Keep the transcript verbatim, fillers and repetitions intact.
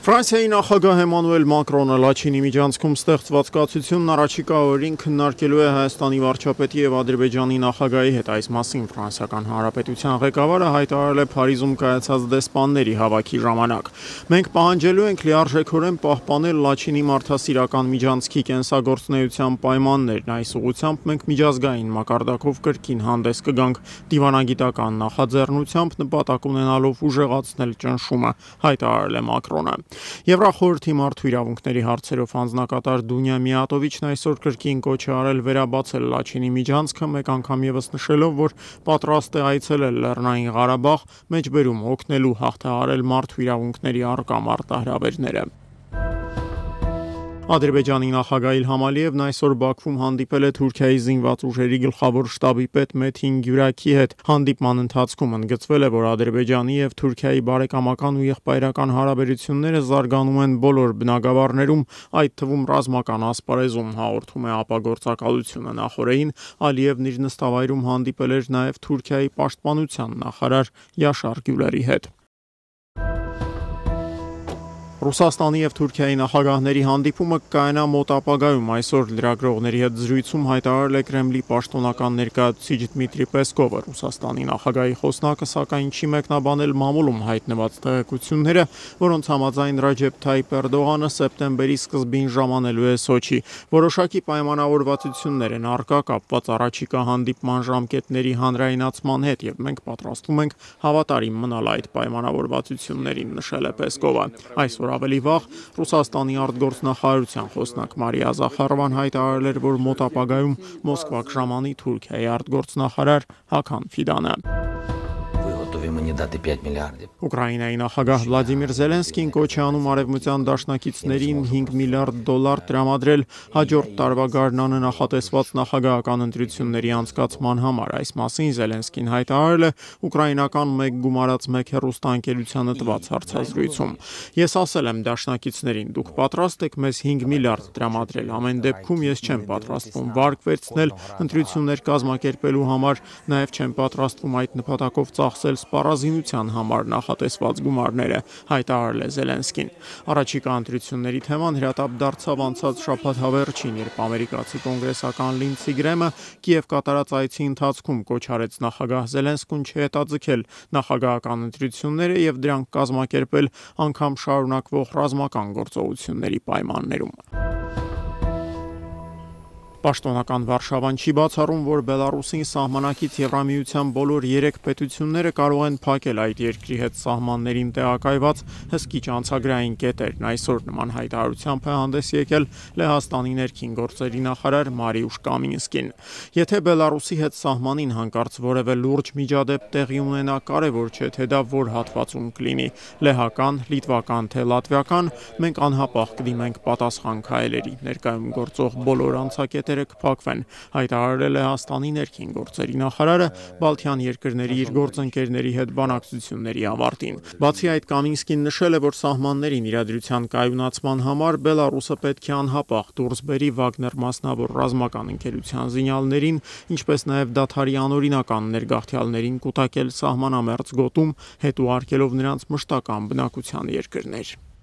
Ֆրանսիայի նախագահ Էմանուել Մակրոնը Լաչինի միջանցքում ստեղծված կացությունն առաջիկա օրերին քննարկելու է Հայաստանի վարչապետի եւ Ադրբեջանի նախագահի հետ։ Այս մասին Ֆրանսիական Հանրապետության ղեկավարը հայտարարել է Փարիզում կայացած դեսպանների հավաքի ժամանակ։ Մենք պահանջելու ենք լիարժեքորեն պահպանել Լաչինի մարդասիրական միջանցքի կենսագործունեության պայմաններն։ Այս ուղղությամբ մենք միջազգային մակարդակով կրկին հանդես կգանք դիվանագիտական նախաձեռնությամբ նպատակ ունենալով ուժեղացնել ճնշումը, հայտարարել է Մակրոնը։ Եվրախորհրդի մարդու իրավունքների հարցերով հանձնակատար Դունյա Միատովիչն այսօր կրկին կոչ է արել վերաբացել Լաչինի միջանցքը, մեկ անգամ ևս նշելով, որ պատրաստ է այցելել Լեռնային Ղարաբաղ, մեջբերում օգնելու հաղթահարել մարդու իրավունքների առկա մարտահրավերները։ Ադրբեջանի նախագահ Իլհամ Ալիևն այսօր Բաքվում հանդիպել է Թուրքիայի զինված ուժերի գլխավոր շտաբի պետ Մեթին Գյուրակի հետ։ Հանդիպման ընթացքում ընդգծվել է, որ Ադրբեջանի եւ Թուրքիայի բարեկամական ու եղբայրական հարաբերությունները զարգանում են բոլոր բնագավառներում, այդ թվում ռազմական ասպարեզում, հաղորդում է ապագործակալությունը։ Նախորդին Ալիևն իր նստավայրում հանդիպել էր նաեւ Թուրքիայի պաշտպանության նախարար Յաշար Գյուլերի հետ։ Ռուսաստանի եւ Թուրքիայի նախագահների հանդիպումը կայանա մոտ ապագայում։ Այսօր լրագրողների հետ զրույցում հայտարարել է Կրեմլի պաշտոնական ներկայացուցիչ Դմիտրի Պեսկովը։ Ռուսաստանի նախագահի խոսնակը սակայն չի մեկնաբանել մամուլում հայտնված տեղեկությունները, որոնց համաձայն Ռաջեփ Թայիփ Էրդողանը սեպտեմբերի սկզբին ժամանելու է Սոչի։ Որոշակի պայմանավորվածություններ են առկա կապված առաջիկա հանդիպման ժամկետների հանրայնացման հետ եւ մենք պատրաստվում ենք հավատարիմ մնալ այդ պայմանավորվածություններին, նշել է Պեսկովը։ Այսօր ավելի վաղ Ռուսաստանի արտգործնախարարության խոսնակ Մարիա Զախարովան հայտարարել էր, որ մոտ ապագայում Մոսկվա կժամանի Թուրքիայի արտգործնախարար Հական Ֆիդանը։ Ուկրաինայի նախագահ Վլադիմիր Զելենսկին կոչ է անում արևմտյան դաշնակիցներին հինգ միլիարդ դոլար տրամադրել հաջորդ տարվա գարնանը նախատեսված նախագահական ընտրությունների անցկացման համար։ Այս մասին Զելենսկին հայտարարել է ուկրաինական մեկ գումարած մեկ հեռուստաընկերությանը տված հարցազրույցում։ Ես ասել եմ դաշնակիցներին, դուք պատրաստ եք մեզ հինգ միլիարդ տրամադրել, ամեն դեպքում ես չեմ պատրաստվում վարկ վերցնել ընտրություններ կազմակերպելու համար, նաև չեմ պատրաստվում այդ նպատակով ծախսել սպառազինության համար նախատեսված գումարները, հայտարարել է Զելենսկին։ Առաջիկա ընտրությունների թեման հրատապ դարձավ անցած շաբաթ հավերչին, երբ ամերիկացի կոնգրեսական Լինդսի Գրեմը Կիև կատարած այցի ընթացքում կոչ արեց նախագահ Զելենսկուն չհետաձգել նախագահական ընտրությունները եւ դրանք կազմակերպել անգամ շարունակվող ռազմական գործողությունների պայմաններում։ Պաշտոնական Վարշավան չի բացառում, որ Բելարուսին սահմանակից Եվրամիության բոլոր երեք պետությունները կարող են փակել այդ երկրի հետ սահմաններին տեղակայված հսկիչ անցագրային կետերն։ Այսօր նման հայտարարությամբ է հանդես եկել Լեհաստանի ներքին գործերի նախարար Մարիուշ Կամինսկին։ Եթե Բելարուսի հետ սահմանին հանկարծ որևէ լուրջ միջադեպ տեղի ունենա, կարևոր չէ, թե դա որ հատվածում կլինի՝ լեհական, լիտվական թե լատվիական, մենք անհապաղ կդիմենք պատասխան քայլերի։ Ներկայում գործող բոլոր անցակետերը կփակվեն, հայտարարել է Լեհաստանի ներքին գործերի նախարարը Բալթյան երկրների իր գործընկերների հետ բանակցությունների ավարտին։ Բացի այդ, Կամինսկին նշել է, որ սահմաններին իրադրության կայունացման համար Բելարուսը պետք է անհապաղ դուրս բերի Վագներ մասնավոր ռազմական ընկերության զինյալներին, ինչպես նաև դադարի անօրինական ներգաղթյալներին կուտակել սահմանամերձ գոտում, հետ ուղարկելով նրանց մշտական բնակության երկրներ։